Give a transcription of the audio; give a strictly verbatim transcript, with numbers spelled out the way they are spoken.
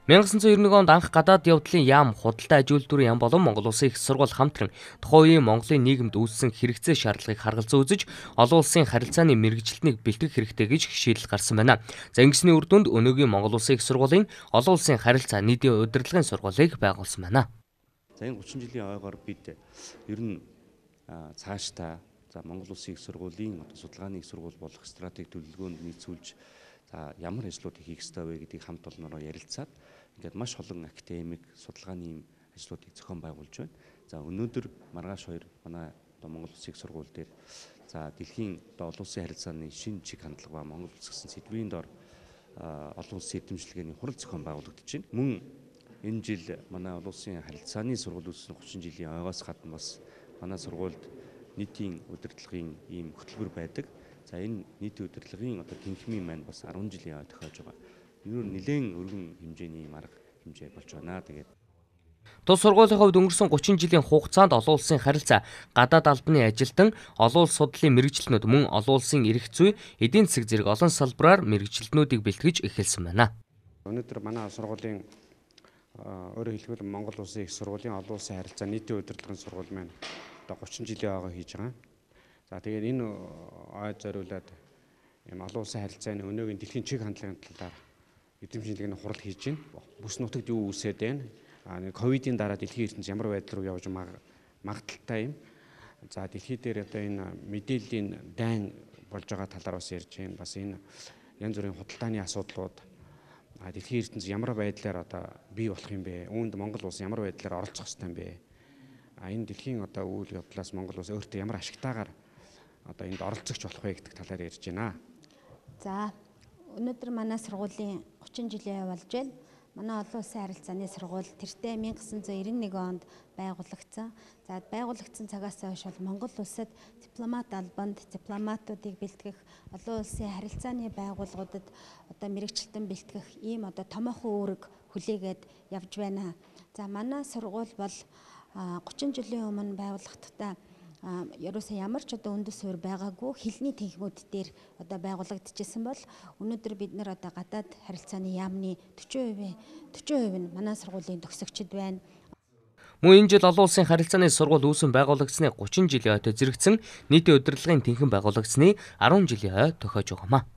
мянга санцаа девяносто онд анх гадаад явдлын яам, худалдаа аж үйлдвэрийн яам болон Монгол Улсын их сургууль хамтран тухайн үеийн Монголын нийгэмд үүссэн хэрэгцээ шаардлагыг харгалзан үзэж, олон улсын харилцааны мэргэжилтнийг бэлтгэх хэрэгтэй гэж шийдэл гарсан байна. За ингэсний үр дүнд өнөөгийн Монгол Улсын их сургуулийн олон улсын харилцаа нийтийн удирдлагын сургуулийг байгуулсан байна. За энэ гучин жилийн ойгоор бид ер нь цаашдаа за Монгол Улсын их сургуулийн судалгааны их сургууль болох стратеги төлөвлөгөөнд нийцүүлж за ямар ажлуудыг хийх ёстой вэ гэдгийг хамт олноороо ярилцаад ингээд маш олон академик судалгааны ажлуудыг зохион байгуулж байна. За өнөөдөр маргааш хоёр манай Монгол Улсын их сургууль дээр за дэлхийн олон улсын харилцааны шинэ чиг хандлага ба Монгол Улс гэсэн сэдвийн дор олон улсын эдэмшилгээний хурал зохион байгуулагдаж байна. Мөн энэ жил манай олон улсын харилцааны сургууль үүссэн гучин жилийн ойгоос гадна бас манай сургуульд нийтийн удирдлагын ийм хөтөлбөр байдаг. За энэ нийтийн удирдлагын одоо тэнхимийн маань бас арван жилийн ой тохиож байгаа. Юу нэлээд өргөн хэмжээний арга хэмжээ болж байна. Тэгээд тус сургуулийн хувьд өнгөрсөн гучин жилийн хугацаанд олон улсын харилцаа, гадаад албаны ажилтан, олон улс судлалын мэргэжилтнүүд мөн олон улсын эрх зүй, эдийн засаг зэрэг олон салбараар мэргэжилтнүүдийг бэлтгэж эхэлсэн байна. Өнөөдөр манай сургуулийн өөрөөр хэлбэл Монгол Улсын их сургуулийн олон улсын харилцаа нийтийн удирдлагын сургууль маань одоо гучин жилийн ойгоо хийж байгаа. За тэгээд энэ ойд зориулаад юм олон улсын харилцааны өнөөгийн дэлхийн чиг хандлагын талаар эзэмшилгээний хурал хийж байна. Бүс нутагт юу үүсээд байна? А ковидын дараа дэлхийн ертөнц ямар байдал руу явж магадaltaй юм. За дэлхий дээр одоо энэ мэдээллийн дайн болж байгаа талаар бас ярьж байна. Бас энэ янз бүрийн худалдааны асуудлууд а дэлхийн ертөнц ямар байдлаар одоо бий болох юм бэ? Үүнд Монгол улс ямар байдлаар оролцох ёстой юм бэ? А энэ дэлхийн одоо үйл явдлаас Монгол улс өөртөө ямар ашигтайгаар одоо энд оролцогч болох вэ гэдэг талаар ярьж байна. За өнөөдөр манай сургуулийн гучин жилийн болж байна. Манай олон улсын харилцааны сургууль тэртээ мянга санцаа девяносто нэг онд байгуулагдсан. За байгуулагдсан цагаас хойш бол Монгол улсад дипломат албанд дипломатуудыг бэлтгэх, олон улсын харилцааны байгууллагуудад одоо мэргэжилтэн бэлтгэх ийм одоо томоохон үүрэг хүлээгээд явж байна. За манай сургууль бол гучин жилийн өмнө байгууллагахдаа ерөөсөө ямар ч одоо үндэс суурь байгаагүй хэлний тэнхимүүд дээр одоо байгуулагдчихсан бол өнөөдөр бид нар одоо гадаад харилцааны яамны forty percent forty percent нь манай сургуулийн төгсөгчд байна. Мөн энэ жил олон улсын харилцааны сургууль үүсэн байгуулагдсны гучин жилийн ойтой зэрэгцэн нийтийн удирдлагын тэнхим байгуулагдсны арван жилийн ой тохиож байгаамаа.